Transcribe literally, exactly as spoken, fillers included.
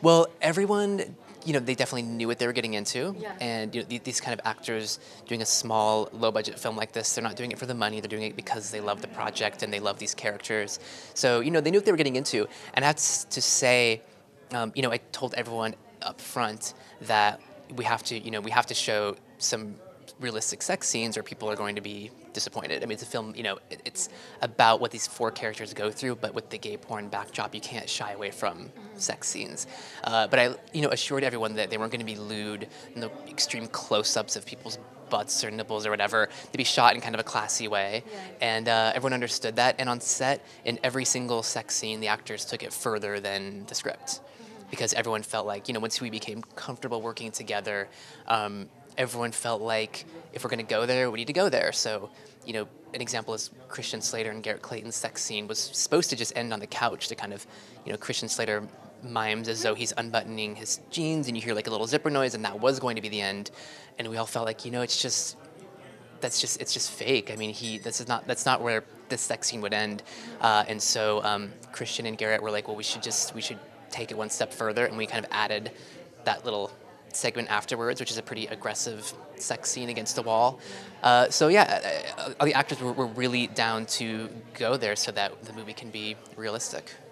Well, everyone, you know, they definitely knew what they were getting into. Yeah. And you know, th- these kind of actors doing a small, low-budget film like this, they're not doing it for the money. They're doing it because they love the project and they love these characters. So, you know, they knew what they were getting into. And that's to say, um, you know, I told everyone up front that we have to, you know, we have to show some realistic sex scenes or people are going to be disappointed. I mean, it's a film, you know, it, it's about what these four characters go through, but with the gay porn backdrop, you can't shy away from sex scenes. Uh, but I, you know, assured everyone that they weren't going to be lewd, no extreme close-ups of people's butts or nipples or whatever, to be shot in kind of a classy way. Yeah. And uh, everyone understood that. And on set, in every single sex scene, the actors took it further than the script. Because everyone felt like, you know, once we became comfortable working together, um, everyone felt like if we're going to go there, we need to go there. So, you know, an example is Christian Slater and Garrett Clayton's sex scene was supposed to just end on the couch to kind of, you know, Christian Slater mimes as though he's unbuttoning his jeans and you hear like a little zipper noise and that was going to be the end. And we all felt like, you know, it's just, that's just, it's just fake. I mean, he, this is not, that's not where this sex scene would end. Uh, and so um, Christian and Garrett were like, well, we should just, we should take it one step further, and we kind of added that little segment afterwards, which is a pretty aggressive sex scene against the wall. Uh, so yeah, uh, uh, the actors were, were really down to go there so that the movie can be realistic.